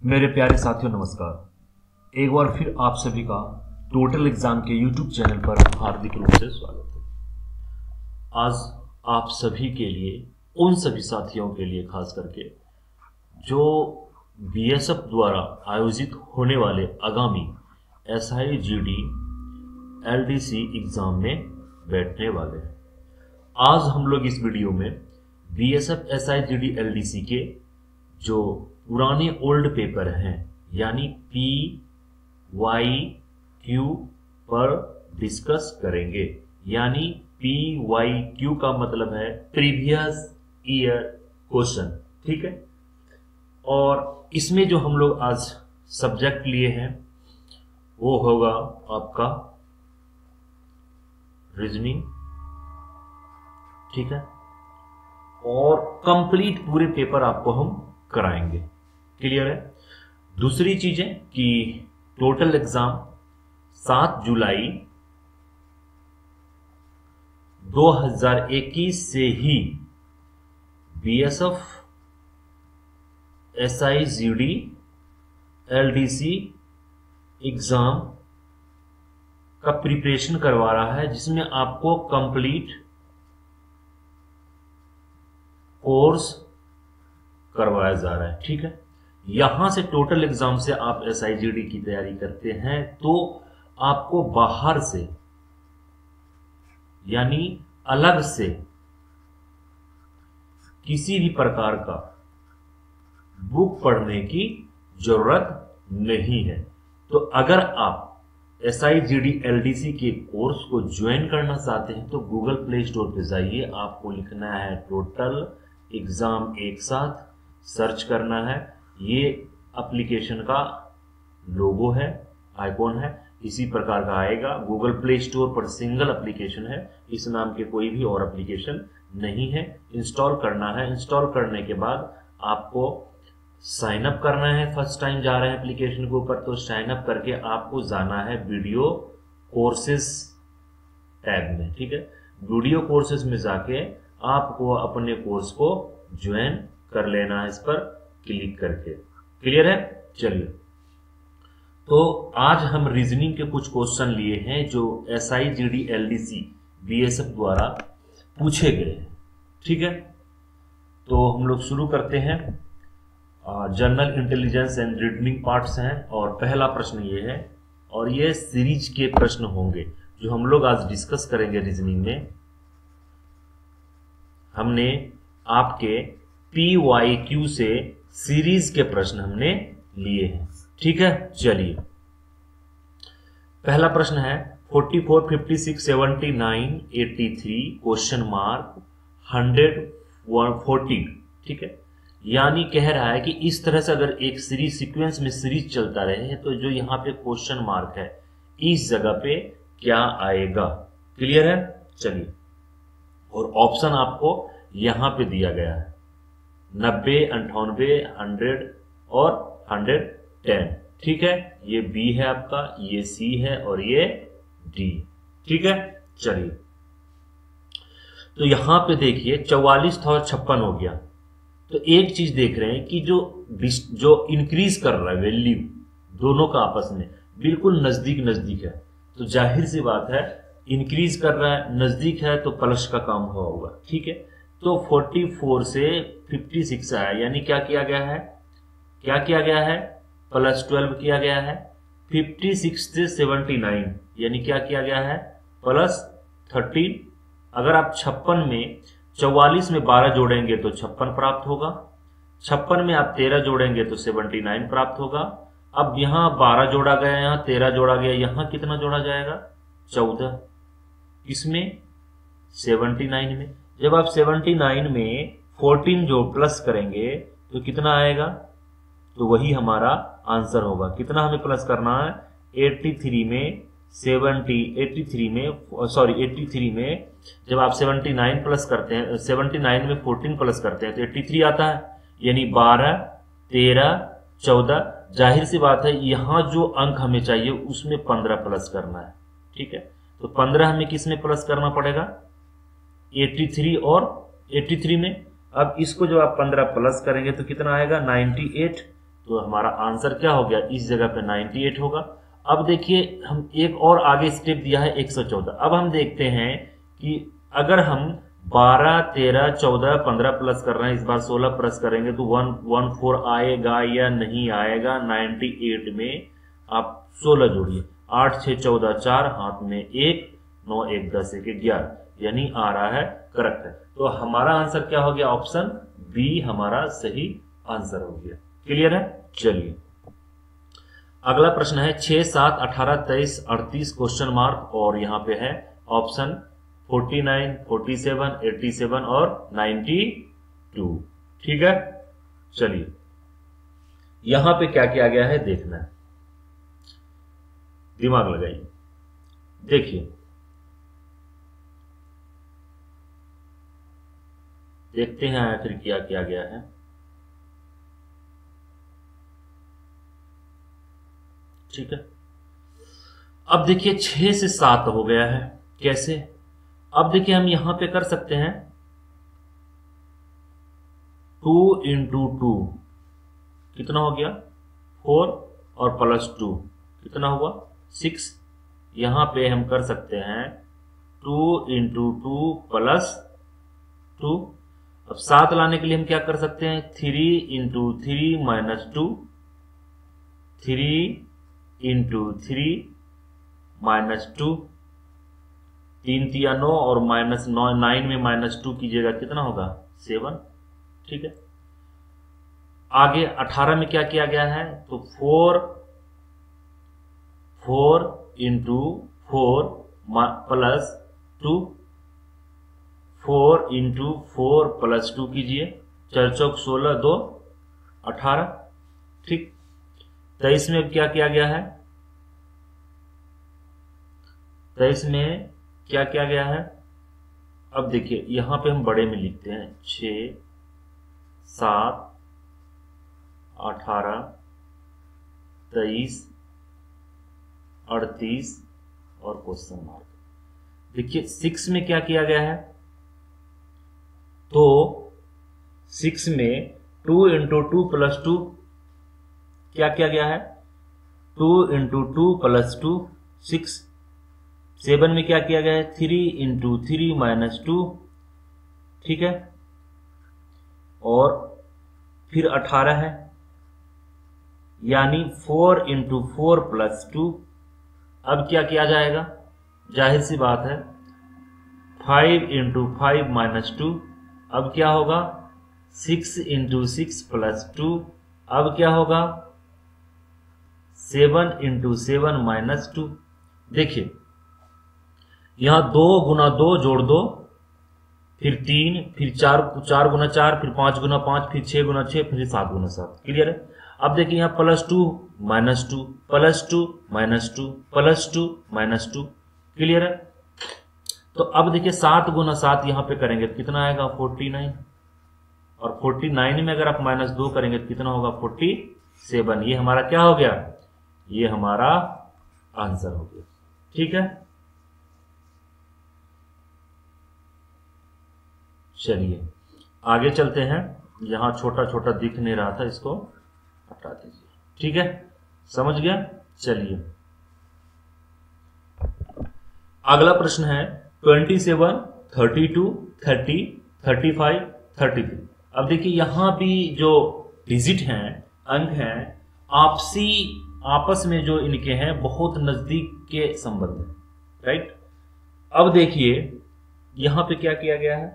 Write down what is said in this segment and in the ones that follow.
मेरे प्यारे साथियों नमस्कार। एक बार फिर आप सभी का टोटल एग्जाम के यूट्यूब चैनल पर हार्दिक रूप से स्वागत है। आज आप सभी के लिए, उन सभी साथियों के लिए खास करके जो बीएसएफ द्वारा आयोजित होने वाले आगामी SIGD LDC एग्जाम में बैठने वाले हैं, आज हम लोग इस वीडियो में बीएसएफ SIGD LDC के जो पुराने ओल्ड पेपर हैं यानी PYQ पर डिस्कस करेंगे। यानी PYQ का मतलब है प्रीवियस ईयर क्वेश्चन, ठीक है। और इसमें जो हम लोग आज सब्जेक्ट लिए हैं वो होगा आपका रीजनिंग, ठीक है। और कंप्लीट पूरे पेपर आपको हम कराएंगे, क्लियर है। दूसरी चीजें कि टोटल एग्जाम 7 जुलाई 2021 से ही बीएसएफ SIGD LDC एग्जाम का प्रिपरेशन करवा रहा है, जिसमें आपको कंप्लीट कोर्स करवाया जा रहा है, ठीक है। यहां से टोटल एग्जाम से आप SIGD की तैयारी करते हैं तो आपको बाहर से यानी अलग से किसी भी प्रकार का बुक पढ़ने की जरूरत नहीं है। तो अगर आप SIGD LDC के कोर्स को ज्वाइन करना चाहते हैं तो गूगल प्ले स्टोर पे जाइए, आपको लिखना है टोटल एग्जाम, एक साथ सर्च करना है। ये एप्लीकेशन का लोगो है, आइकॉन है, इसी प्रकार का आएगा। गूगल प्ले स्टोर पर सिंगल एप्लीकेशन है, इस नाम के कोई भी और एप्लीकेशन नहीं है। इंस्टॉल करना है, इंस्टॉल करने के बाद आपको साइन अप करना है। फर्स्ट टाइम जा रहे हैं एप्लीकेशन के ऊपर तो साइन अप करके आपको जाना है वीडियो कोर्सेज टैब में, ठीक है। वीडियो कोर्सेज में जाके आपको अपने कोर्स को ज्वाइन कर लेना है, इस पर क्लिक करके, क्लियर है। चलिए, तो आज हम रीजनिंग के कुछ क्वेश्चन लिए हैं जो SIGD LDC बीएसएफ द्वारा पूछे गए हैं, ठीक है। तो हम लोग शुरू करते हैं। General intelligence and reasoning parts हैं और पहला प्रश्न ये है, और ये सीरीज के प्रश्न होंगे जो हम लोग आज डिस्कस करेंगे। रीजनिंग में हमने आपके PYQ से सीरीज के प्रश्न हमने लिए हैं, ठीक है। चलिए, पहला प्रश्न है 44, 56, 79, 83 क्वेश्चन मार्क 140, ठीक है। यानी कह रहा है कि इस तरह से अगर एक सीरीज सीक्वेंस में सीरीज चलता रहे तो जो यहाँ पे क्वेश्चन मार्क है इस जगह पे क्या आएगा, क्लियर है। चलिए, और ऑप्शन आपको यहां पे दिया गया है 90, 98, 100 और 110, ठीक है। ये B है आपका, ये C है और ये D, ठीक है। चलिए, तो यहां पे देखिए 44 था और 56 हो गया। तो एक चीज देख रहे हैं कि जो इंक्रीज कर रहा है वैल्यू दोनों का आपस में बिल्कुल नजदीक नजदीक है, तो जाहिर सी बात है इंक्रीज कर रहा है, नजदीक है तो प्लस का काम हुआ होगा, ठीक है। तो 44 से 56 आया, यानी क्या किया गया है, क्या किया गया है, +12 किया गया है। 56 से 79 यानी क्या किया गया है, +13। अगर आप 56 में 44 में 12 जोड़ेंगे तो 56 प्राप्त होगा, 56 में आप 13 जोड़ेंगे तो 79 प्राप्त होगा। अब यहाँ 12 जोड़ा गया, यहाँ 13 जोड़ा गया, यहाँ कितना जोड़ा जाएगा, 14। इसमें 79 में जब आप 79 में 14 जो प्लस करेंगे तो कितना आएगा, तो वही हमारा आंसर होगा। कितना हमें प्लस करना है, 83 में 83 में जब आप 79 प्लस करते हैं, 79 में 14 प्लस करते हैं तो 83 आता है, यानी 12, 13, 14। जाहिर सी बात है यहां जो अंक हमें चाहिए उसमें 15 प्लस करना है, ठीक है। तो 15 हमें किस में प्लस करना पड़ेगा, 83 और 83 में। अब इसको जो आप 15 प्लस करेंगे तो कितना आएगा, 98। तो हमारा आंसर क्या हो गया, इस जगह पे 98 होगा। अब देखिए हम एक और आगे स्टेप दिया है 114। अब हम देखते हैं कि अगर हम 12, 13, 14, 15 प्लस कर रहे हैं, इस बार 16 प्लस करेंगे तो 114 आएगा या नहीं आएगा। 98 में आप 16 जोड़िए, 8, 6, 14, 4, हाथ में 1, 9, 1, 10, 1, 11, यानी आ रहा है करेक्ट है। तो हमारा आंसर क्या हो गया, ऑप्शन बी हमारा सही आंसर हो गया। क्लियर है। चलिए अगला प्रश्न है 6, 7, 18, 23, 38 क्वेश्चन मार्क, और यहां पे है ऑप्शन 49, 47, 87 और 92। ठीक है। चलिए यहां पे क्या किया गया है देखना है, दिमाग लगाइए। देखिए देखते हैं आखिर क्या किया गया है। ठीक है। अब देखिए 6 से 7 हो गया है, कैसे। अब देखिए हम यहां पे कर सकते हैं 2 इंटू 2 कितना हो गया 4 और प्लस 2 कितना हुआ 6। यहां पे हम कर सकते हैं 2 इंटू 2 प्लस 2। अब 7 लाने के लिए हम क्या कर सकते हैं 3 इंटू 3 माइनस 2, 3 इंटू 3 माइनस 2, 3 तिया 9 और माइनस 9 में माइनस 2 कीजिएगा कितना होगा 7। ठीक है। आगे 18 में क्या किया गया है तो 4 इंटू 4 प्लस 2, 4 इंटू 4 प्लस 2 कीजिए, 4 चौक 16, 2 18। ठीक। 23 में क्या किया गया है 23 में क्या किया गया है। अब देखिए यहां पे हम बड़े में लिखते हैं 6, 7, 18, 23, 38 और क्वेश्चन मार्क। देखिए 6 में क्या किया गया है तो 6 में 2 इंटू 2 प्लस 2 क्या किया गया है 2 इंटू 2 प्लस 2 6। 7 में क्या किया गया है 3 इंटू 3 माइनस 2। ठीक है। और फिर 18 है यानी 4 इंटू 4 प्लस 2। अब क्या किया जाएगा जाहिर सी बात है 5 इंटू 5 माइनस 2। अब क्या होगा 6 इंटू 6 प्लस 2। अब क्या होगा 7 इंटू 7 माइनस 2। देखिए यहां 2 गुना 2 जोड़ दो, फिर 3, फिर 4 गुना 4, फिर 5 गुना 5, फिर 6 गुना 6, फिर 7 गुना 7। क्लियर है। अब देखिए यहां plus 2 minus 2 plus 2 minus 2 plus 2 minus 2। Clear है। तो अब देखिए 7 गुना 7 यहां पे करेंगे तो कितना आएगा 49, और 49 में अगर आप माइनस 2 करेंगे तो कितना होगा 47। ये हमारा क्या हो गया ये हमारा आंसर हो गया। ठीक है। चलिए आगे चलते हैं। यहां छोटा छोटा दिख नहीं रहा था, इसको हटा दीजिए। ठीक है, समझ गया। चलिए अगला प्रश्न है 27, 32, 30, 35, 33। अब देखिए यहां भी जो डिजिट हैं अंक हैं आपस में जो इनके हैं बहुत नजदीक के संबंध है। राइट। अब देखिए यहां पे क्या किया गया है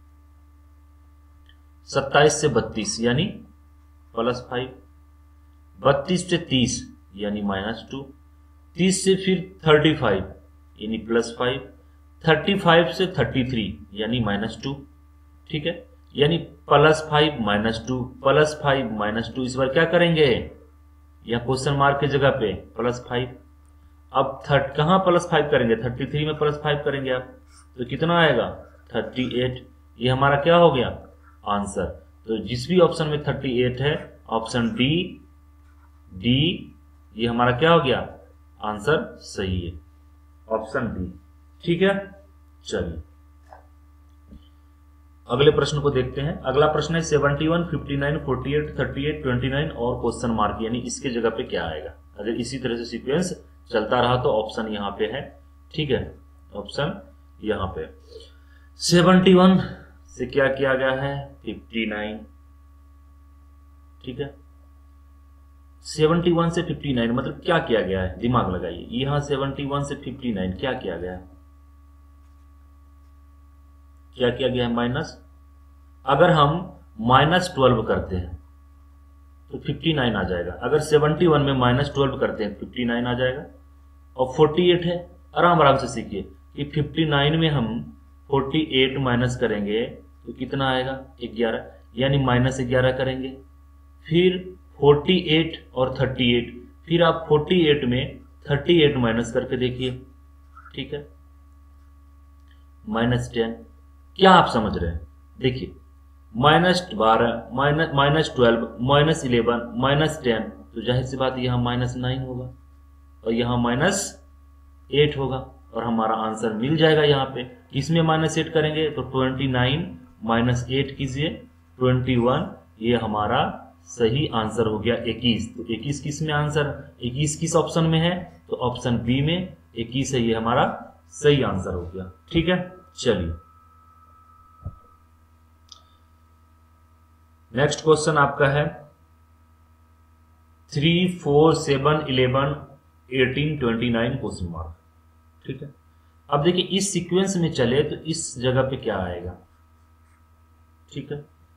27 से 32 यानी +5, 32 से 30 यानी -2, 30 से फिर 35 यानी +5, 35 से 33 यानी -2। ठीक है, यानी +5 -2 +5 -2। इस बार क्या करेंगे या क्वेश्चन मार्क की जगह पे +5। अब कहां +5 करेंगे 33 में +5 करेंगे आप तो कितना आएगा 38। ये हमारा क्या हो गया आंसर। तो जिस भी ऑप्शन में 38 है ऑप्शन डी ये हमारा क्या हो गया आंसर सही है, ऑप्शन डी। ठीक है। चलिए अगले प्रश्न को देखते हैं। अगला प्रश्न है 71, 59, 48, 38, 29 और क्वेश्चन मार्क, यानी इसके जगह पे क्या आएगा। अगर इसी तरह से सीक्वेंस चलता रहा तो ऑप्शन यहाँ पे है, ठीक है, ऑप्शन यहाँ पे। 71 से क्या किया गया है, 59, ठीक है। 71 से 59 मतलब क्या किया गया है, दिमाग लगाइए। यहां 71 से 59 क्या किया गया है, क्या किया गया है, माइनस। अगर हम -12 करते हैं तो 59 आ जाएगा। अगर 71 में -12 करते हैं 59 आ जाएगा। और 48 है, आराम से सीखिए कि 59 में हम 48 माइनस करेंगे तो कितना आएगा, 11, यानी -11 करेंगे। फिर 48 और 38, फिर आप 48 में 38 माइनस करके देखिए, ठीक है, -10। क्या आप समझ रहे हैं, देखिए -12, -12, -11, -10, तो जाहिर सी बात यहाँ -9 होगा और यहाँ -8 होगा और हमारा आंसर मिल जाएगा। यहाँ पे इसमें -8 करेंगे तो 29 -8 कीजिए 21, ये हमारा सही आंसर हो गया 21। तो 21 किस में आंसर, 21 किस ऑप्शन में है, तो ऑप्शन बी में 21 है, ये हमारा सही आंसर हो गया, ठीक है। चलिए नेक्स्ट क्वेश्चन आपका है 3, 4, 7, 11, 18, 29 क्वेश्चन मार्क, ठीक है। अब देखिए इस सीक्वेंस में चले तो इस जगह पे क्या आएगा, ठीक है।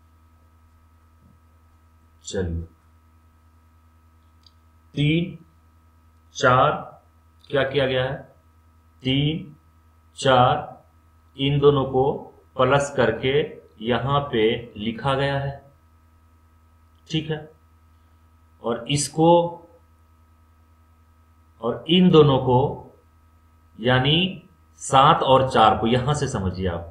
चलिए 3, 4 क्या किया गया है, 3, 4 इन दोनों को प्लस करके यहां पे लिखा गया है, ठीक है। और इसको और इन दोनों को यानी 7 और 4 को यहां से समझिए आप।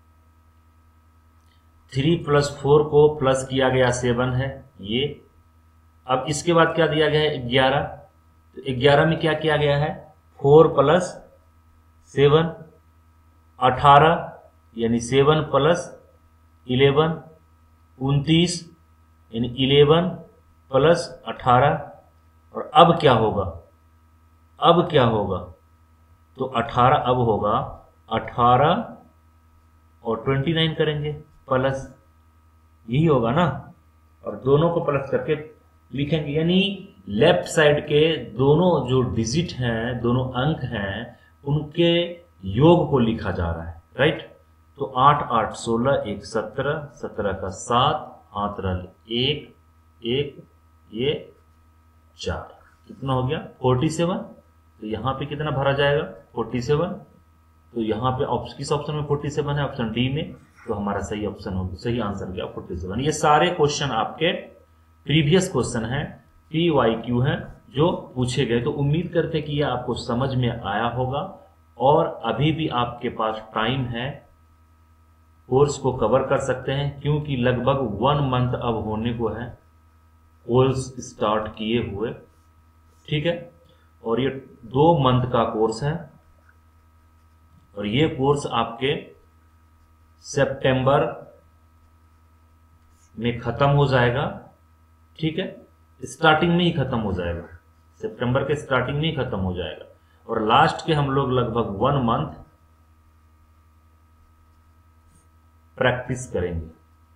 3 + 4 को प्लस किया गया 7 है ये। अब इसके बाद क्या दिया गया है, 11। तो 11 में क्या किया गया है, 4 + 7 18, यानी 7 + 11 29, यानी 11 + 18। और अब क्या होगा, अब क्या होगा, तो 18 अब होगा 18 और 29 करेंगे प्लस, यही होगा ना। और दोनों को प्लस करके लिखेंगे, यानी लेफ्ट साइड के दोनों जो डिजिट हैं, दोनों अंक हैं, उनके योग को लिखा जा रहा है, राइट। तो 8 8 16, 1 17, 17 का 7, 8 1 1, ये 4, कितना हो गया 47। तो यहाँ पे कितना भरा जाएगा, 47। तो यहाँ पे किस ऑप्शन में 47 है, ऑप्शन डी में। तो हमारा सही ऑप्शन होगा, सही आंसर गया 47। ये सारे क्वेश्चन आपके प्रीवियस क्वेश्चन हैं, PYQ हैं जो पूछे गए। तो उम्मीद करते कि ये आपको समझ में आया होगा और अभी भी आपके पास टाइम है, कोर्स को कवर कर सकते हैं, क्योंकि लगभग 1 मंथ अब होने को है कोर्स स्टार्ट किए हुए, ठीक है। और ये 2 मंथ का कोर्स है और ये कोर्स आपके सितंबर में खत्म हो जाएगा, ठीक है। स्टार्टिंग में ही खत्म हो जाएगा, सितंबर के स्टार्टिंग में ही खत्म हो जाएगा। और लास्ट के हम लोग लगभग 1 मंथ प्रैक्टिस करेंगे,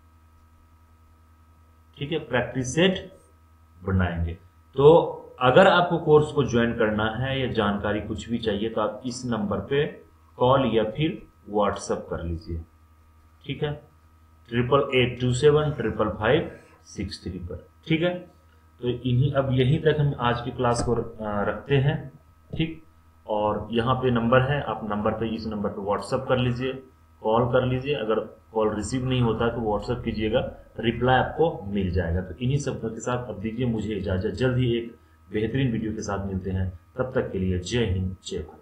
ठीक है, प्रैक्टिस सेट बनाएंगे। तो अगर आपको कोर्स को ज्वाइन करना है या जानकारी कुछ भी चाहिए तो आप इस नंबर पे कॉल या फिर व्हाट्सएप कर लीजिए, ठीक है, 8827 555 63 पर, ठीक है। तो अब यहीं तक हम आज की क्लास को रखते हैं, ठीक। और यहाँ पे नंबर है, आप नंबर पे, इस नंबर पे व्हाट्सएप कर लीजिए, कॉल कर लीजिए। अगर कॉल रिसीव नहीं होता है तो व्हाट्सएप कीजिएगा, रिप्लाई आपको मिल जाएगा। तो इन्हीं शब्दों के साथ अब दीजिए मुझे इजाजत, जल्द ही एक बेहतरीन वीडियो के साथ मिलते हैं। तब तक के लिए जय हिंद, जय भारत।